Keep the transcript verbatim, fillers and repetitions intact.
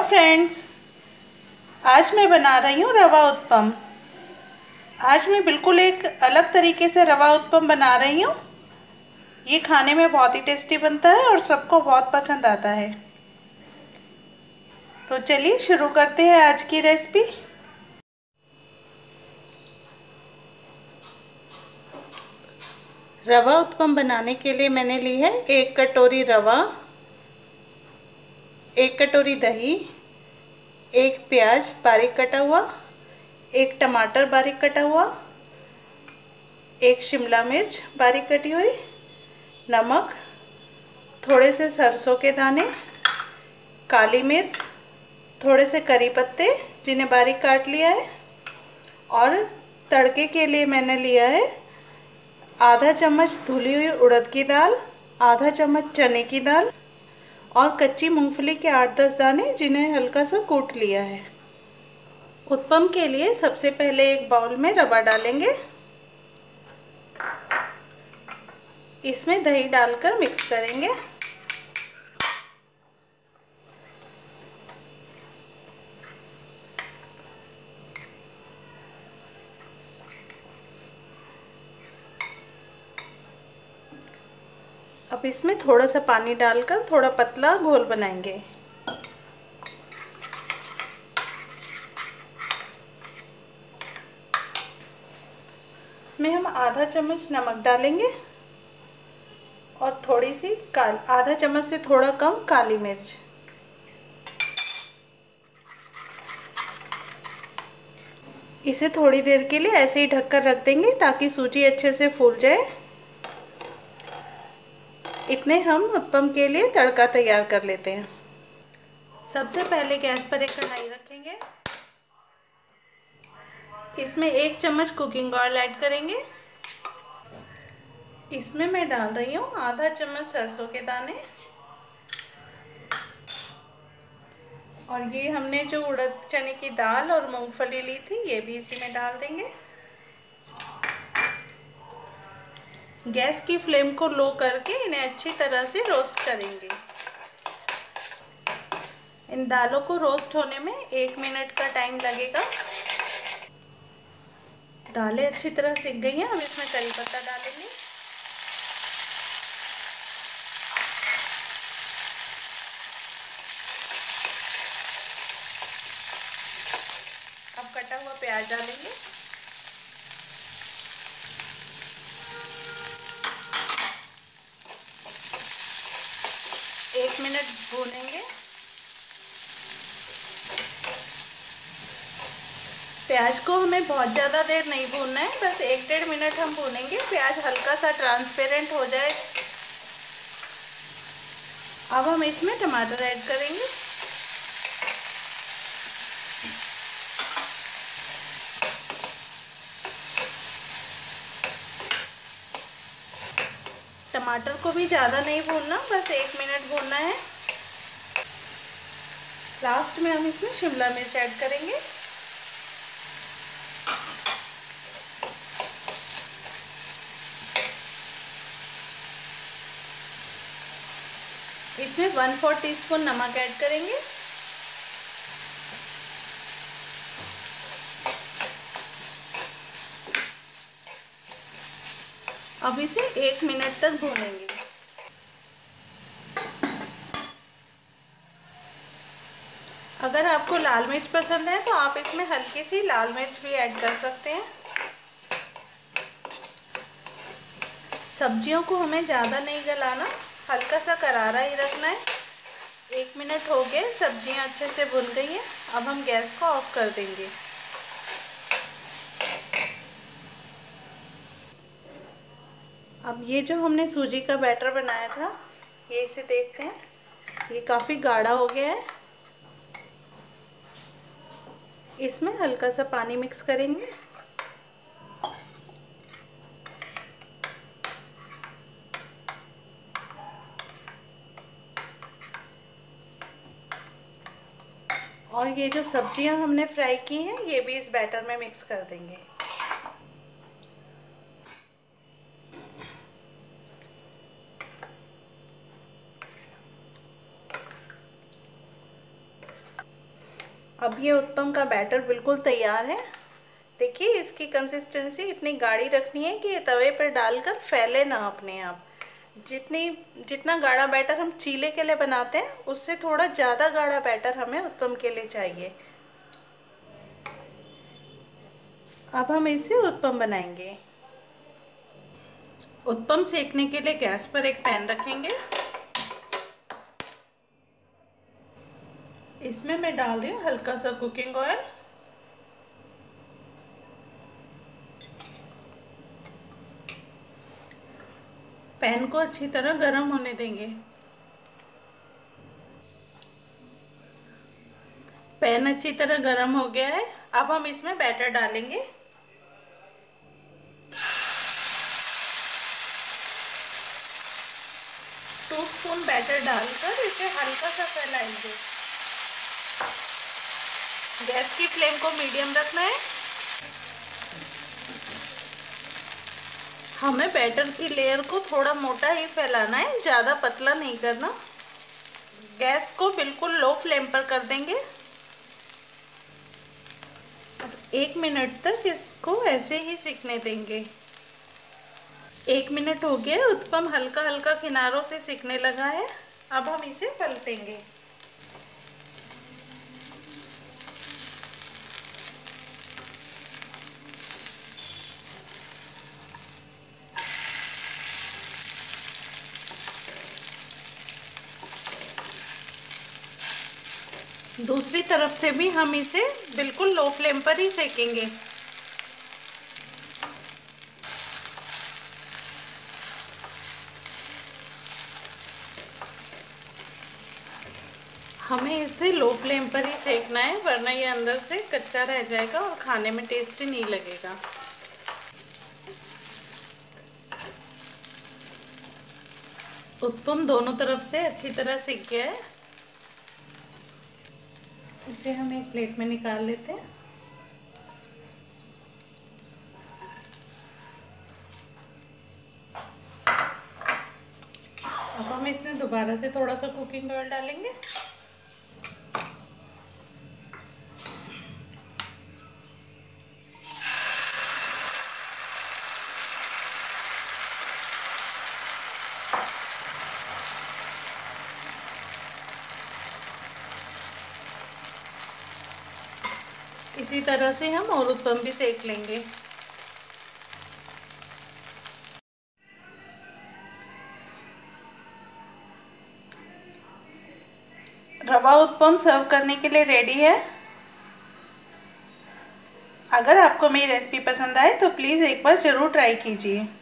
Friends, आज मैं बना रही हूँ रवा उत्पम। आज मैं बिल्कुल एक अलग तरीके से रवा उत्पम बना रही हूँ। ये खाने में बहुत ही टेस्टी बनता है और सबको बहुत पसंद आता है। तो चलिए शुरू करते हैं आज की रेसिपी। रवा उत्पम बनाने के लिए मैंने ली है एक कटोरी रवा, एक कटोरी दही, एक प्याज बारीक कटा हुआ, एक टमाटर बारीक कटा हुआ, एक शिमला मिर्च बारीक कटी हुई, नमक, थोड़े से सरसों के दाने, काली मिर्च, थोड़े से करी पत्ते जिन्हें बारीक काट लिया है, और तड़के के लिए मैंने लिया है आधा चम्मच धुली हुई उड़द की दाल, आधा चम्मच चने की दाल और कच्ची मूंगफली के आठ दस दाने जिन्हें हल्का सा कूट लिया है। उत्पम के लिए सबसे पहले एक बाउल में रवा डालेंगे। इसमें दही डालकर मिक्स करेंगे। अब इसमें थोड़ा सा पानी डालकर थोड़ा पतला घोल बनाएंगे। में हम आधा चम्मच नमक डालेंगे और थोड़ी सी काल आधा चम्मच से थोड़ा कम काली मिर्च। इसे थोड़ी देर के लिए ऐसे ही ढककर रख देंगे ताकि सूजी अच्छे से फूल जाए। इतने हम उत्पम के लिए तड़का तैयार कर लेते हैं। सबसे पहले गैस पर एक कढ़ाई रखेंगे। इसमें एक चम्मच कुकिंग ऑयल ऐड करेंगे। इसमें मैं डाल रही हूँ आधा चम्मच सरसों के दाने, और ये हमने जो उड़द चने की दाल और मूंगफली ली थी ये भी इसी में डाल देंगे। गैस की फ्लेम को लो करके इन्हें अच्छी तरह से रोस्ट करेंगे। इन दालों को रोस्ट होने में एक मिनट का टाइम लगेगा। दालें अच्छी तरह सिक गई हैं। अब इसमें करी पत्ता डालेंगे, अब कटा हुआ प्याज डालेंगे, एक मिनट भूनेंगे। प्याज को हमें बहुत ज़्यादा देर नहीं भूनना है, बस एक डेढ़ मिनट हम भूनेंगे। प्याज हल्का सा ट्रांसपेरेंट हो जाए। अब हम इसमें टमाटर ऐड करेंगे। टमाटर को भी ज़्यादा नहीं भूनना, बस एक मिनट भूनना है। लास्ट में हम इसमें शिमला मिर्च ऐड करेंगे। इसमें वन फोर टीस्पून नमक ऐड करेंगे। अब इसे एक मिनट तक भूनेंगे। अगर आपको लाल मिर्च पसंद है तो आप इसमें हल्की सी लाल मिर्च भी ऐड कर सकते हैं। सब्जियों को हमें ज़्यादा नहीं गलाना, हल्का सा करारा ही रखना है। एक मिनट हो गए, सब्जियां अच्छे से भुन गई हैं। अब हम गैस को ऑफ कर देंगे। अब ये जो हमने सूजी का बैटर बनाया था, ये इसे देखते हैं, ये काफ़ी गाढ़ा हो गया है। इसमें हल्का सा पानी मिक्स करेंगे। और ये जो सब्जियां हमने फ्राई की हैं ये भी इस बैटर में मिक्स कर देंगे। अब ये उत्पम का बैटर बिल्कुल तैयार है। देखिए इसकी कंसिस्टेंसी इतनी गाढ़ी रखनी है कि ये तवे पर डालकर फैले ना अपने आप। जितनी जितना गाढ़ा बैटर हम चीले के लिए बनाते हैं उससे थोड़ा ज़्यादा गाढ़ा बैटर हमें उत्पम के लिए चाहिए। अब हम इसे उत्पम बनाएंगे। उत्पम सेकने के लिए गैस पर एक पैन रखेंगे। इसमें मैं डाल रही हूँ हल्का सा कुकिंग ऑयल। पैन को अच्छी तरह गर्म होने देंगे। पैन अच्छी तरह गर्म हो गया है। अब हम इसमें बैटर डालेंगे। टू स्पून बैटर डालकर इसे हल्का सा फैलाएंगे। गैस की फ्लेम को मीडियम रखना है। हमें बैटर की लेयर को थोड़ा मोटा ही फैलाना है, ज़्यादा पतला नहीं करना। गैस को बिल्कुल लो फ्लेम पर कर देंगे। एक मिनट तक इसको ऐसे ही सिकने देंगे। एक मिनट हो गया, उत्पम हल्का हल्का किनारों से सिकने लगा है। अब हम इसे पलटेंगे। दूसरी तरफ से भी हम इसे बिल्कुल लो फ्लेम पर ही सेकेंगे। हमें इसे लो फ्लेम पर ही सेकना है, वरना ये अंदर से कच्चा रह जाएगा और खाने में टेस्टी नहीं लगेगा। उत्पम दोनों तरफ से अच्छी तरह सिक गया है। इसे हम एक प्लेट में निकाल लेते हैं। अब हम इसमें दोबारा से थोड़ा सा कुकिंग ऑयल डालेंगे। इसी तरह से हम और उत्पम भी सेक लेंगे। रवा उत्पम सर्व करने के लिए रेडी है। अगर आपको मेरी रेसिपी पसंद आए तो प्लीज़ एक बार ज़रूर ट्राई कीजिए।